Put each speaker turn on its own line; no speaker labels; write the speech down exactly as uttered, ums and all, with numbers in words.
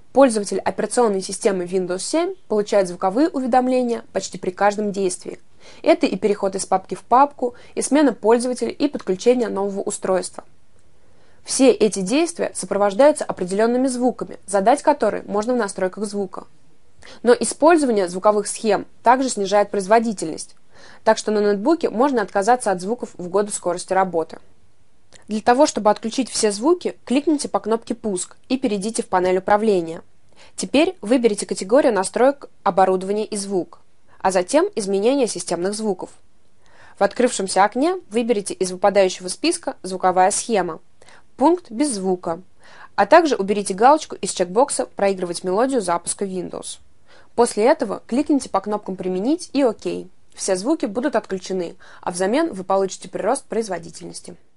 Пользователь операционной системы Windows семь получает звуковые уведомления почти при каждом действии. Это и переход из папки в папку, и смена пользователя, и подключение нового устройства. Все эти действия сопровождаются определенными звуками, задать которые можно в настройках звука. Но использование звуковых схем также снижает производительность, так что на ноутбуке можно отказаться от звуков в угоду скорости работы. Для того, чтобы отключить все звуки, кликните по кнопке «Пуск» и перейдите в панель управления. Теперь выберите категорию настроек «Оборудование и звук», а затем «Изменение системных звуков». В открывшемся окне выберите из выпадающего списка «Звуковая схема», пункт «Без звука», а также уберите галочку из чекбокса «Проигрывать мелодию запуска Windows». После этого кликните по кнопкам «Применить» и «Ок». Все звуки будут отключены, а взамен вы получите прирост производительности.